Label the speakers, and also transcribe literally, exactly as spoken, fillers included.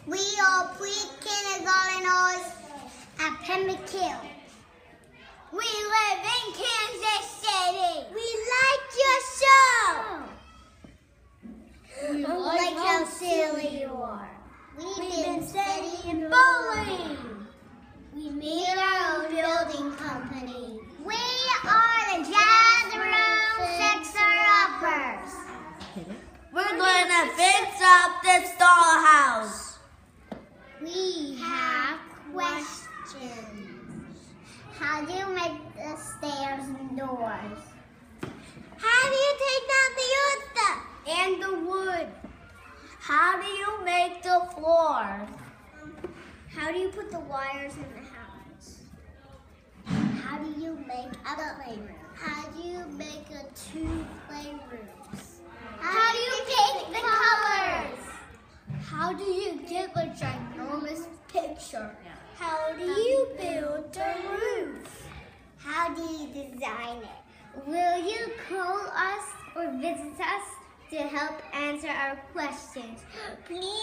Speaker 1: We are pre-kindergarteners at Pembroke Hill. We live in Kansas City. We like your show. We like how silly you are. We've been studying bowling. We made our own building company. We are the Jazz Room Fixer-Uppers.
Speaker 2: We're gonna fix up this dollhouse.
Speaker 1: We have questions. How do you make the stairs and doors? How do you take down the old stuff?
Speaker 2: And the wood. How do you make the floor?
Speaker 1: How do you put the wires in the house? How do you make a playroom? How do you make a two playrooms? How do you paint the colors?
Speaker 2: How do you get a ginormous picture?
Speaker 1: How do you build the roof? How do you design it? Will you call us or visit us to help answer our questions? Please